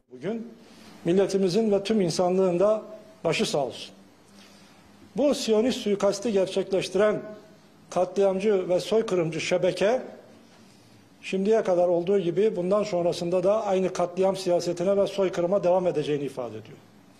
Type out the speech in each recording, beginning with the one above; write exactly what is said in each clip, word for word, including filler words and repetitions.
Bugün milletimizin ve tüm insanlığın da başı sağ olsun. Bu Siyonist suikasti gerçekleştiren katliamcı ve soykırımcı şebeke şimdiye kadar olduğu gibi bundan sonrasında da aynı katliam siyasetine ve soykırıma devam edeceğini ifade ediyor.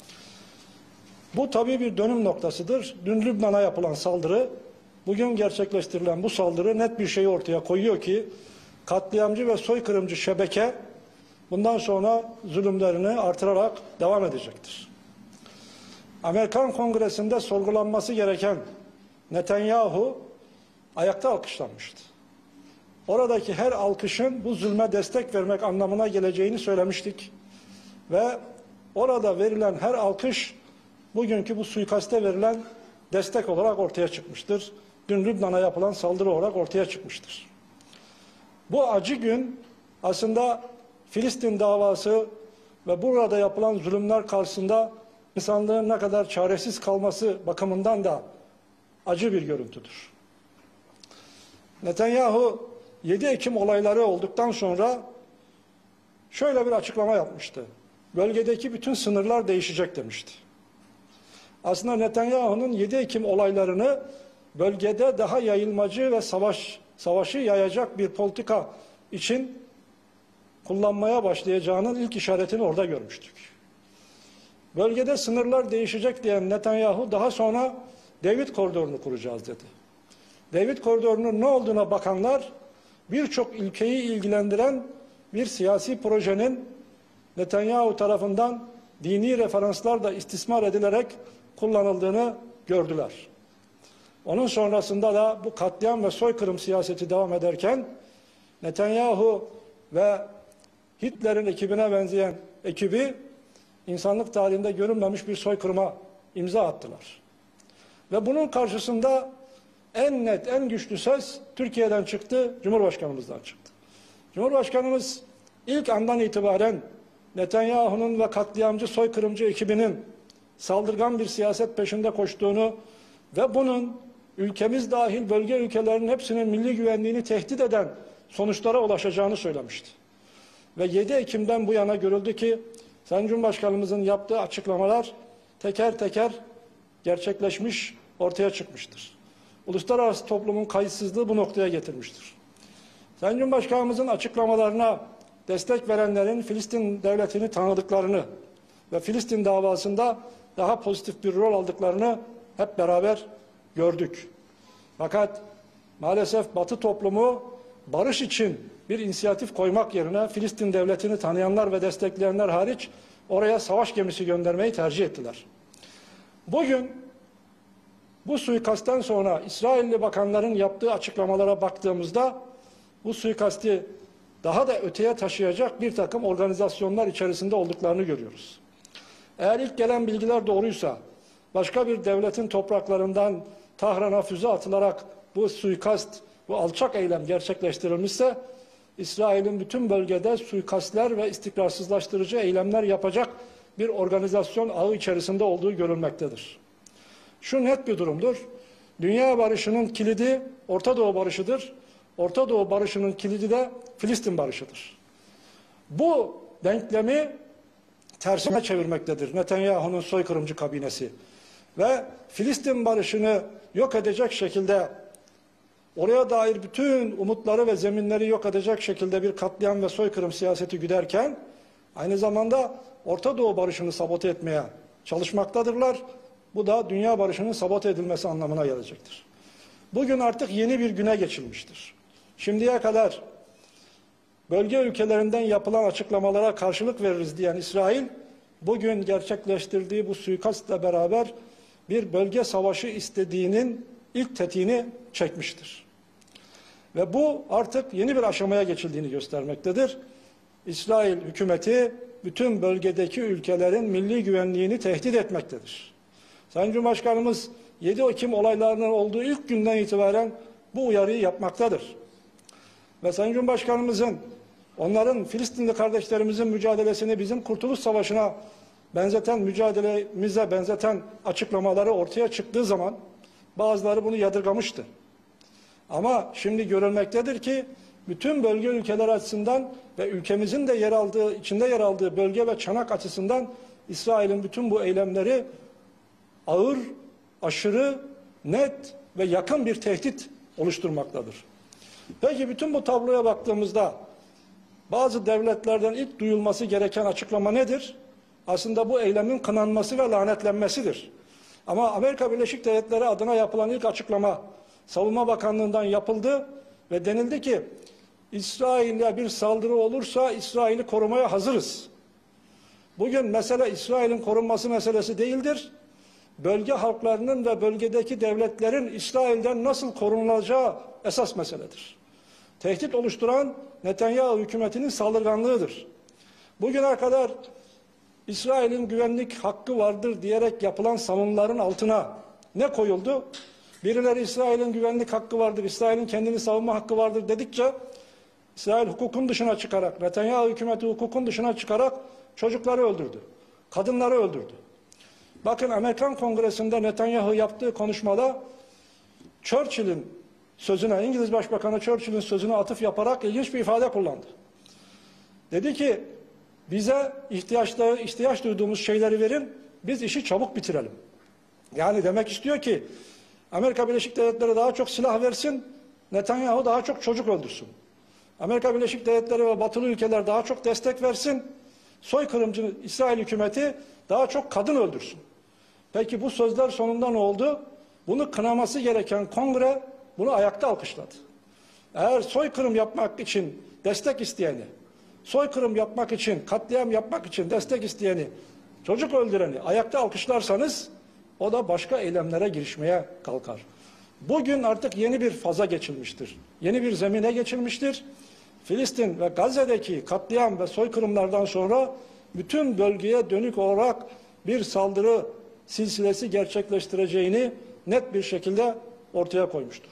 Bu tabii bir dönüm noktasıdır. Dün Lübnan'a yapılan saldırı, bugün gerçekleştirilen bu saldırı net bir şeyi ortaya koyuyor ki katliamcı ve soykırımcı şebeke bundan sonra zulümlerini artırarak devam edecektir. Amerikan Kongresi'nde sorgulanması gereken Netanyahu ayakta alkışlanmıştı. Oradaki her alkışın bu zulme destek vermek anlamına geleceğini söylemiştik. Ve orada verilen her alkış bugünkü bu suikaste verilen destek olarak ortaya çıkmıştır. Dün Lübnan'a yapılan saldırı olarak ortaya çıkmıştır. Bu acı gün aslında Filistin davası ve burada yapılan zulümler karşısında insanlığın ne kadar çaresiz kalması bakımından da acı bir görüntüdür. Netanyahu yedi Ekim olayları olduktan sonra şöyle bir açıklama yapmıştı. Bölgedeki bütün sınırlar değişecek demişti. Aslında Netanyahu'nun yedi Ekim olaylarını bölgede daha yayılmacı ve savaş savaşı yayacak bir politika için kullanmaya başlayacağının ilk işaretini orada görmüştük. Bölgede sınırlar değişecek diyen Netanyahu daha sonra David Koridoru'nu kuracağız dedi. David Koridoru'nun ne olduğuna bakanlar birçok ülkeyi ilgilendiren bir siyasi projenin Netanyahu tarafından dini referanslar istismar edilerek kullanıldığını gördüler. Onun sonrasında da bu katliam ve soykırım siyaseti devam ederken Netanyahu ve Hitler'in ekibine benzeyen ekibi insanlık tarihinde görünmemiş bir soykırıma imza attılar. Ve bunun karşısında en net, en güçlü ses Türkiye'den çıktı, Cumhurbaşkanımızdan çıktı. Cumhurbaşkanımız ilk andan itibaren Netanyahu'nun ve katliamcı, soykırımcı ekibinin saldırgan bir siyaset peşinde koştuğunu ve bunun ülkemiz dahil bölge ülkelerinin hepsinin milli güvenliğini tehdit eden sonuçlara ulaşacağını söylemişti. Ve yedi Ekim'den bu yana görüldü ki Sayın Cumhurbaşkanımızın yaptığı açıklamalar teker teker gerçekleşmiş, ortaya çıkmıştır. Uluslararası toplumun kayıtsızlığı bu noktaya getirmiştir. Sayın Cumhurbaşkanımızın açıklamalarına destek verenlerin Filistin devletini tanıdıklarını ve Filistin davasında daha pozitif bir rol aldıklarını hep beraber gördük. Fakat maalesef Batı toplumu barış için bir inisiyatif koymak yerine Filistin devletini tanıyanlar ve destekleyenler hariç oraya savaş gemisi göndermeyi tercih ettiler. Bugün bu suikastten sonra İsrailli bakanların yaptığı açıklamalara baktığımızda bu suikasti daha da öteye taşıyacak bir takım organizasyonlar içerisinde olduklarını görüyoruz. Eğer ilk gelen bilgiler doğruysa başka bir devletin topraklarından Tahran'a füze atılarak bu suikast, bu alçak eylem gerçekleştirilmişse İsrail'in bütün bölgede suikastler ve istikrarsızlaştırıcı eylemler yapacak bir organizasyon ağı içerisinde olduğu görülmektedir. Şu net bir durumdur. Dünya barışının kilidi Orta Doğu barışıdır. Orta Doğu barışının kilidi de Filistin barışıdır. Bu denklemi tersine çevirmektedir Netanyahu'nun soykırımcı kabinesi. Ve Filistin barışını yok edecek şekilde, oraya dair bütün umutları ve zeminleri yok edecek şekilde bir katliam ve soykırım siyaseti güderken aynı zamanda Orta Doğu barışını sabote etmeye çalışmaktadırlar. Bu da dünya barışının sabote edilmesi anlamına gelecektir. Bugün artık yeni bir güne geçilmiştir. Şimdiye kadar bölge ülkelerinden yapılan açıklamalara karşılık veririz diyen İsrail, bugün gerçekleştirdiği bu suikastla beraber bir bölge savaşı istediğinin ilk tetiğini çekmiştir. Ve bu artık yeni bir aşamaya geçildiğini göstermektedir. İsrail hükümeti bütün bölgedeki ülkelerin milli güvenliğini tehdit etmektedir. Sayın Cumhurbaşkanımız yedi Ekim olaylarının olduğu ilk günden itibaren bu uyarıyı yapmaktadır. Ve Sayın Cumhurbaşkanımızın onların Filistinli kardeşlerimizin mücadelesini bizim Kurtuluş Savaşı'na benzeten, mücadelemize benzeten açıklamaları ortaya çıktığı zaman bazıları bunu yadırgamıştı. Ama şimdi görülmektedir ki bütün bölge ülkeler açısından ve ülkemizin de yer aldığı, içinde yer aldığı bölge ve çanak açısından İsrail'in bütün bu eylemleri ağır, aşırı, net ve yakın bir tehdit oluşturmaktadır. Peki bütün bu tabloya baktığımızda bazı devletlerden ilk duyulması gereken açıklama nedir? Aslında bu eylemin kınanması ve lanetlenmesidir. Ama Amerika Birleşik Devletleri adına yapılan ilk açıklama Savunma Bakanlığı'ndan yapıldı ve denildi ki İsrail'e bir saldırı olursa İsrail'i korumaya hazırız. Bugün mesele İsrail'in korunması meselesi değildir. Bölge halklarının ve bölgedeki devletlerin İsrail'den nasıl korunulacağı esas meseledir. Tehdit oluşturan Netanyahu hükümetinin saldırganlığıdır. Bugüne kadar İsrail'in güvenlik hakkı vardır diyerek yapılan savunmaların altına ne koyuldu? Birileri İsrail'in güvenlik hakkı vardır, İsrail'in kendini savunma hakkı vardır dedikçe İsrail hukukun dışına çıkarak, Netanyahu hükümeti hukukun dışına çıkarak çocukları öldürdü, kadınları öldürdü. Bakın Amerikan Kongresi'nde Netanyahu yaptığı konuşmada Churchill'in sözüne, İngiliz Başbakanı Churchill'in sözüne atıf yaparak ilginç bir ifade kullandı. Dedi ki bize ihtiyaçları, ihtiyaç duyduğumuz şeyleri verin, biz işi çabuk bitirelim. Yani demek istiyor ki Amerika Birleşik Devletleri daha çok silah versin, Netanyahu daha çok çocuk öldürsün. Amerika Birleşik Devletleri ve batılı ülkeler daha çok destek versin, soykırımcı İsrail hükümeti daha çok kadın öldürsün. Peki bu sözler sonunda ne oldu? Bunu kınaması gereken kongre bunu ayakta alkışladı. Eğer soykırım yapmak için destek isteyeni, soykırım yapmak için, katliam yapmak için destek isteyeni, çocuk öldüreni ayakta alkışlarsanız o da başka eylemlere girişmeye kalkar. Bugün artık yeni bir faza geçilmiştir. Yeni bir zemine geçilmiştir. Filistin ve Gazze'deki katliam ve soykırımlardan sonra bütün bölgeye dönük olarak bir saldırı silsilesi gerçekleştireceğini net bir şekilde ortaya koymuştur.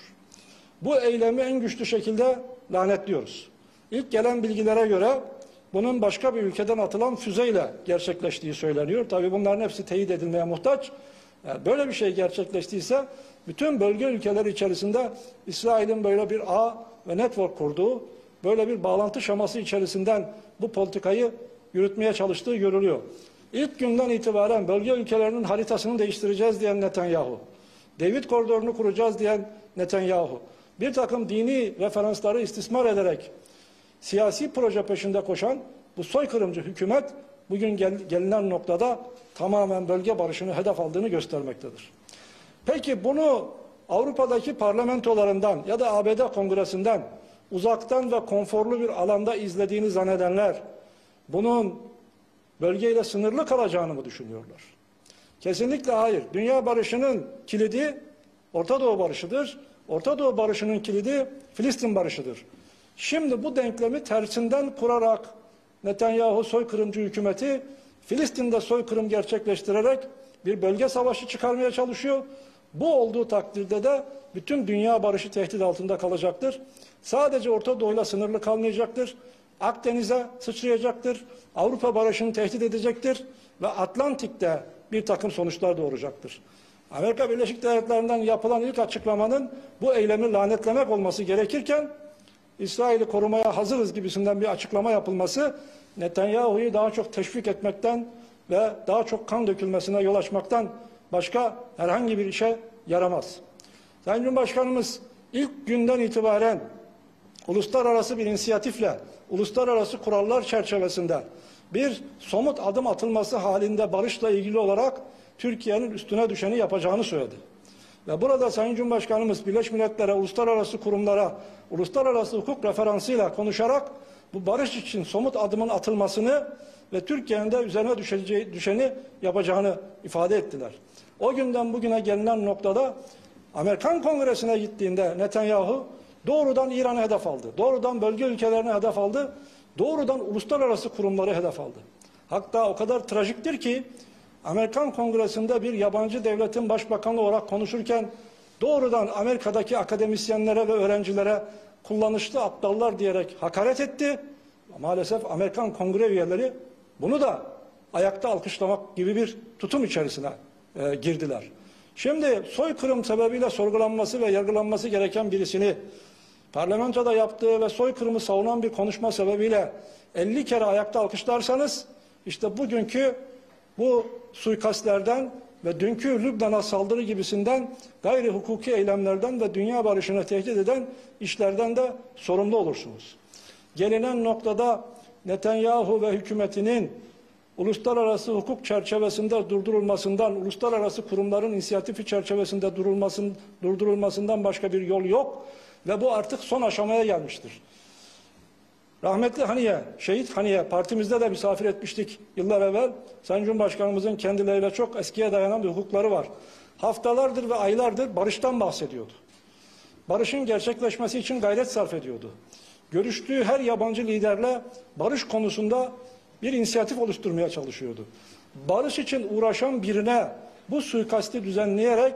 Bu eylemi en güçlü şekilde lanetliyoruz. İlk gelen bilgilere göre bunun başka bir ülkeden atılan füzeyle gerçekleştiği söyleniyor. Tabii bunların hepsi teyit edilmeye muhtaç. Yani böyle bir şey gerçekleştiyse bütün bölge ülkeleri içerisinde İsrail'in böyle bir ağ ve network kurduğu, böyle bir bağlantı şeması içerisinden bu politikayı yürütmeye çalıştığı görülüyor. İlk günden itibaren bölge ülkelerinin haritasını değiştireceğiz diyen Netanyahu, David koridorunu kuracağız diyen Netanyahu, bir takım dini referansları istismar ederek siyasi proje peşinde koşan bu soykırımcı hükümet bugün gel, gelinen noktada tamamen bölge barışını hedef aldığını göstermektedir. Peki bunu Avrupa'daki parlamentolarından ya da A B D kongresinden uzaktan ve konforlu bir alanda izlediğini zannedenler bunun bölgeyle sınırlı kalacağını mı düşünüyorlar? Kesinlikle hayır. Dünya barışının kilidi Orta Doğu barışıdır. Orta Doğu barışının kilidi Filistin barışıdır. Şimdi bu denklemi tersinden kurarak Netanyahu soykırımcı hükümeti Filistin'de soykırım gerçekleştirerek bir bölge savaşı çıkarmaya çalışıyor. Bu olduğu takdirde de bütün dünya barışı tehdit altında kalacaktır. Sadece Orta Doğu'yla sınırlı kalmayacaktır. Akdeniz'e sıçrayacaktır. Avrupa barışını tehdit edecektir. Ve Atlantik'te bir takım sonuçlar doğuracaktır. Amerika Birleşik Devletleri'nden yapılan ilk açıklamanın bu eylemi lanetlemek olması gerekirken İsrail'i korumaya hazırız gibisinden bir açıklama yapılması Netanyahu'yu daha çok teşvik etmekten ve daha çok kan dökülmesine yol açmaktan başka herhangi bir işe yaramaz. Sayın Cumhurbaşkanımız ilk günden itibaren uluslararası bir inisiyatifle, uluslararası kurallar çerçevesinde bir somut adım atılması halinde barışla ilgili olarak Türkiye'nin üstüne düşeni yapacağını söyledi. Ve burada Sayın Cumhurbaşkanımız Birleşmiş Milletler'e, uluslararası kurumlara, uluslararası hukuk referansıyla konuşarak bu barış için somut adımın atılmasını ve Türkiye'nin de üzerine düşeceği, düşeni yapacağını ifade ettiler. O günden bugüne gelinen noktada Amerikan Kongresi'ne gittiğinde Netanyahu doğrudan İran'ı hedef aldı. Doğrudan bölge ülkelerini hedef aldı. Doğrudan uluslararası kurumları hedef aldı. Hatta o kadar trajiktir ki Amerikan Kongresi'nde bir yabancı devletin başbakanı olarak konuşurken doğrudan Amerika'daki akademisyenlere ve öğrencilere kullanışlı aptallar diyerek hakaret etti. Maalesef Amerikan Kongre üyeleri bunu da ayakta alkışlamak gibi bir tutum içerisine e, girdiler. Şimdi soykırım sebebiyle sorgulanması ve yargılanması gereken birisini parlamentoda yaptığı ve soykırımı savunan bir konuşma sebebiyle elli kere ayakta alkışlarsanız, işte bugünkü bu suikastlerden ve dünkü Lübnan'a saldırı gibisinden gayri hukuki eylemlerden ve dünya barışını tehdit eden işlerden de sorumlu olursunuz. Gelinen noktada Netanyahu ve hükümetinin uluslararası hukuk çerçevesinde durdurulmasından, uluslararası kurumların inisiyatifi çerçevesinde durulmasın, durdurulmasından başka bir yol yok ve bu artık son aşamaya gelmiştir. Rahmetli Haniye, Şehit Haniye, partimizde de misafir etmiştik yıllar evvel. Sayın Cumhurbaşkanımızın kendileriyle çok eskiye dayanan bir hukukları var. Haftalardır ve aylardır barıştan bahsediyordu. Barışın gerçekleşmesi için gayret sarf ediyordu. Görüştüğü her yabancı liderle barış konusunda bir inisiyatif oluşturmaya çalışıyordu. Barış için uğraşan birine bu suikasti düzenleyerek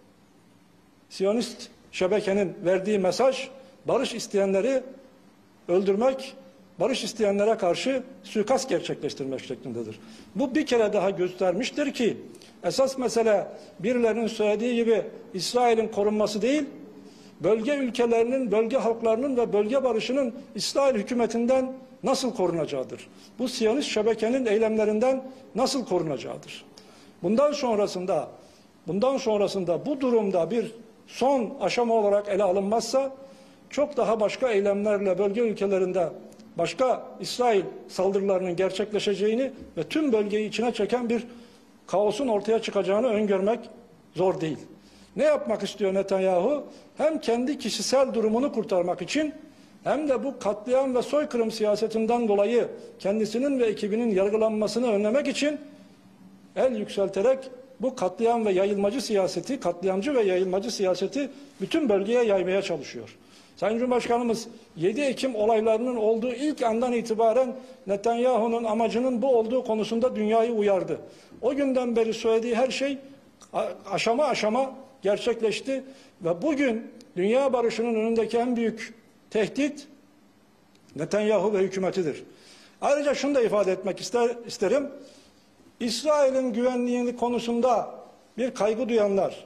Siyonist şebekenin verdiği mesaj, barış isteyenleri öldürmek, barış isteyenlere karşı suikast gerçekleştirmek şeklindedir. Bu bir kere daha göstermiştir ki esas mesele birilerinin söylediği gibi İsrail'in korunması değil, bölge ülkelerinin, bölge halklarının ve bölge barışının İsrail hükümetinden nasıl korunacağıdır. Bu Siyonist şebekenin eylemlerinden nasıl korunacağıdır. Bundan sonrasında, bundan sonrasında bu durumda bir son aşama olarak ele alınmazsa çok daha başka eylemlerle bölge ülkelerinde başka İsrail saldırılarının gerçekleşeceğini ve tüm bölgeyi içine çeken bir kaosun ortaya çıkacağını öngörmek zor değil. Ne yapmak istiyor Netanyahu? Hem kendi kişisel durumunu kurtarmak için hem de bu katliam ve soykırım siyasetinden dolayı kendisinin ve ekibinin yargılanmasını önlemek için el yükselterek bu katliam ve yayılmacı siyaseti, katliamcı ve yayılmacı siyaseti bütün bölgeye yaymaya çalışıyor. Sayın Cumhurbaşkanımız yedi Ekim olaylarının olduğu ilk andan itibaren Netanyahu'nun amacının bu olduğu konusunda dünyayı uyardı. O günden beri söylediği her şey aşama aşama gerçekleşti ve bugün dünya barışının önündeki en büyük tehdit Netanyahu ve hükümetidir. Ayrıca şunu da ifade etmek ister, isterim. İsrail'in güvenliği konusunda bir kaygı duyanlar,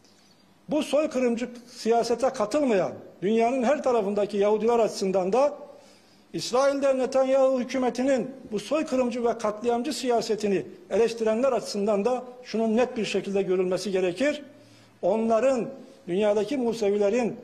bu soykırımcı siyasete katılmayan dünyanın her tarafındaki Yahudiler açısından da İsrail'de Netanyahu hükümetinin bu soykırımcı ve katliamcı siyasetini eleştirenler açısından da şunun net bir şekilde görülmesi gerekir. Onların, dünyadaki Musevilerin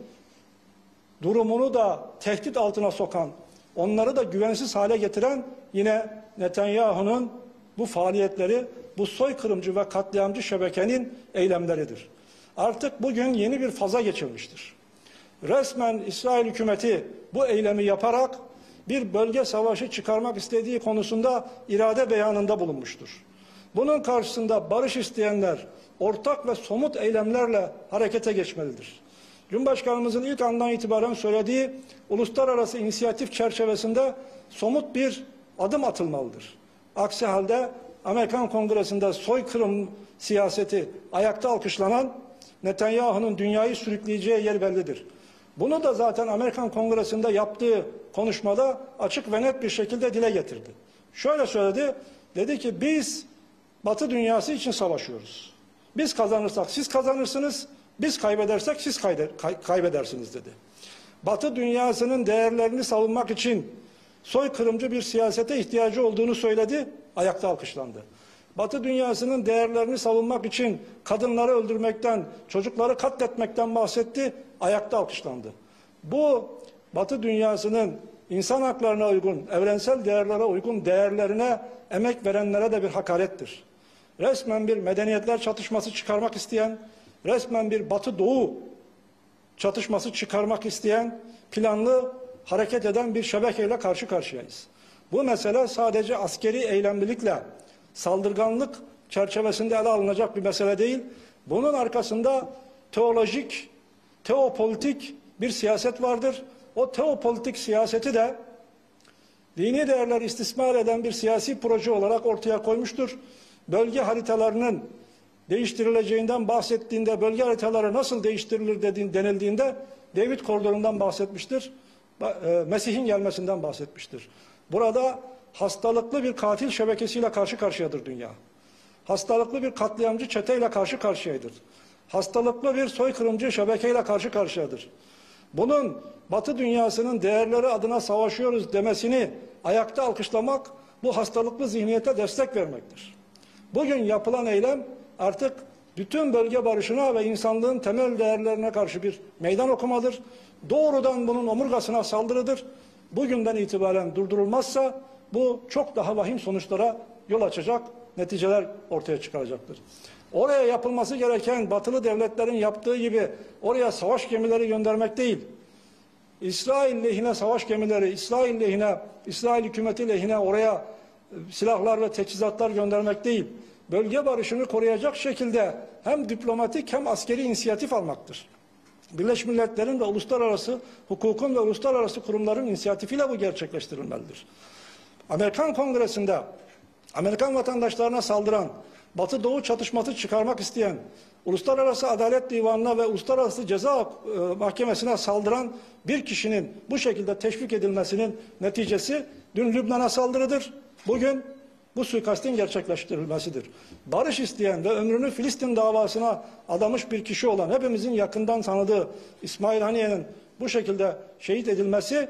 durumunu da tehdit altına sokan, onları da güvensiz hale getiren yine Netanyahu'nun bu faaliyetleri, bu soykırımcı ve katliamcı şebekenin eylemleridir. Artık bugün yeni bir faza geçilmiştir. Resmen İsrail hükümeti bu eylemi yaparak bir bölge savaşı çıkarmak istediği konusunda irade beyanında bulunmuştur. Bunun karşısında barış isteyenler ortak ve somut eylemlerle harekete geçmelidir. Cumhurbaşkanımızın ilk andan itibaren söylediği uluslararası inisiyatif çerçevesinde somut bir adım atılmalıdır. Aksi halde Amerikan Kongresi'nde soykırım siyaseti ayakta alkışlanan Netanyahu'nun dünyayı sürükleyeceği yer bellidir. Bunu da zaten Amerikan Kongresi'nde yaptığı konuşmada açık ve net bir şekilde dile getirdi. Şöyle söyledi, dedi ki biz Batı dünyası için savaşıyoruz. Biz kazanırsak siz kazanırsınız, biz kaybedersek siz kaybedersiniz dedi. Batı dünyasının değerlerini savunmak için soykırımcı bir siyasete ihtiyacı olduğunu söyledi, ayakta alkışlandı. Batı dünyasının değerlerini savunmak için kadınları öldürmekten, çocukları katletmekten bahsetti, ayakta alkışlandı. Bu Batı dünyasının insan haklarına uygun, evrensel değerlere uygun değerlerine emek verenlere de bir hakarettir. Resmen bir medeniyetler çatışması çıkarmak isteyen, resmen bir Batı-Doğu çatışması çıkarmak isteyen, planlı hareket eden bir şebekeyle karşı karşıyayız. Bu mesele sadece askeri eylemlilikle, saldırganlık çerçevesinde ele alınacak bir mesele değil. Bunun arkasında teolojik, teopolitik bir siyaset vardır. O teopolitik siyaseti de dini değerler istismar eden bir siyasi proje olarak ortaya koymuştur. Bölge haritalarının değiştirileceğinden bahsettiğinde, bölge haritaları nasıl değiştirilir dediğin, denildiğinde David koridorundan bahsetmiştir. Mesih'in gelmesinden bahsetmiştir. Burada hastalıklı bir katil şebekesiyle karşı karşıyadır dünya. Hastalıklı bir katliamcı çeteyle karşı karşıyadır. Hastalıklı bir soykırımcı şebekeyle karşı karşıyadır. bunun Batı dünyasının değerleri adına savaşıyoruz demesini ayakta alkışlamak, bu hastalıklı zihniyete destek vermektir. Bugün yapılan eylem artık bütün bölge barışına ve insanlığın temel değerlerine karşı bir meydan okumadır. Doğrudan bunun omurgasına saldırıdır. Bugünden itibaren durdurulmazsa bu çok daha vahim sonuçlara yol açacak, neticeler ortaya çıkaracaktır. Oraya yapılması gereken batılı devletlerin yaptığı gibi oraya savaş gemileri göndermek değil, İsrail lehine savaş gemileri, İsrail lehine, İsrail hükümeti lehine oraya silahlar ve teçhizatlar göndermek değil, bölge barışını koruyacak şekilde hem diplomatik hem askeri inisiyatif almaktır. Birleşmiş Milletler'in ve uluslararası hukukun ve uluslararası kurumların inisiyatifiyle bu gerçekleştirilmelidir. Amerikan Kongresi'nde Amerikan vatandaşlarına saldıran, Batı Doğu çatışması çıkarmak isteyen, Uluslararası Adalet Divanı'na ve Uluslararası Ceza e, Mahkemesi'ne saldıran bir kişinin bu şekilde teşvik edilmesinin neticesi dün Lübnan'a saldırıdır. Bugün bu suikastin gerçekleştirilmesidir. Barış isteyen ve ömrünü Filistin davasına adamış bir kişi olan, hepimizin yakından tanıdığı İsmail Haniye'nin bu şekilde şehit edilmesi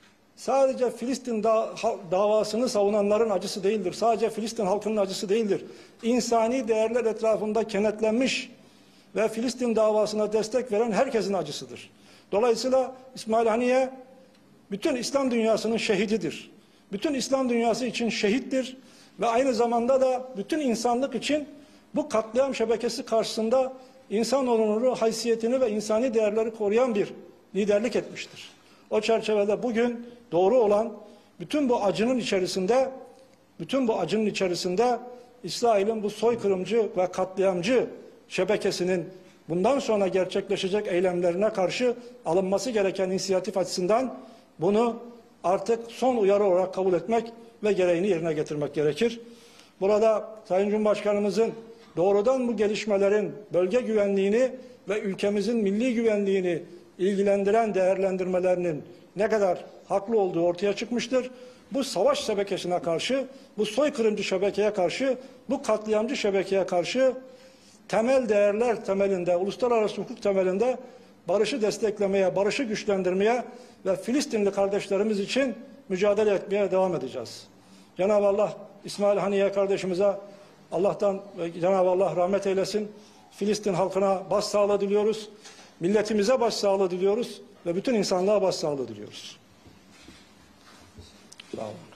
sadece Filistin da davasını savunanların acısı değildir. Sadece Filistin halkının acısı değildir. İnsani değerler etrafında kenetlenmiş ve Filistin davasına destek veren herkesin acısıdır. Dolayısıyla İsmail Haniye bütün İslam dünyasının şehididir. Bütün İslam dünyası için şehittir ve aynı zamanda da bütün insanlık için bu katliam şebekesi karşısında insan onuru, haysiyetini ve insani değerleri koruyan bir liderlik etmiştir. O çerçevede bugün doğru olan bütün bu acının içerisinde, bütün bu acının içerisinde İsrail'in bu soykırımcı ve katliamcı şebekesinin bundan sonra gerçekleşecek eylemlerine karşı alınması gereken inisiyatif açısından bunu artık son uyarı olarak kabul etmek ve gereğini yerine getirmek gerekir. Burada Sayın Cumhurbaşkanımızın doğrudan bu gelişmelerin bölge güvenliğini ve ülkemizin milli güvenliğini ilgilendiren değerlendirmelerinin ne kadar haklı olduğu ortaya çıkmıştır. Bu savaş şebekesine karşı, bu soykırımcı şebekeye karşı, bu katliamcı şebekeye karşı temel değerler temelinde, uluslararası hukuk temelinde barışı desteklemeye, barışı güçlendirmeye ve Filistinli kardeşlerimiz için mücadele etmeye devam edeceğiz. Cenab-ı Allah İsmail Haniye kardeşimize Allah'tan Cenab-ı Allah rahmet eylesin. Filistin halkına başsağlığı diliyoruz. Milletimize başsağlığı diliyoruz ve bütün insanlığa başsağlığı diliyoruz. Sağ olun.